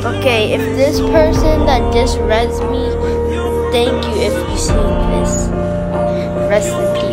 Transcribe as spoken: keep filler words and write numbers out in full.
Okay, if this person that disres me, thank you if you seen this. Rest in peace.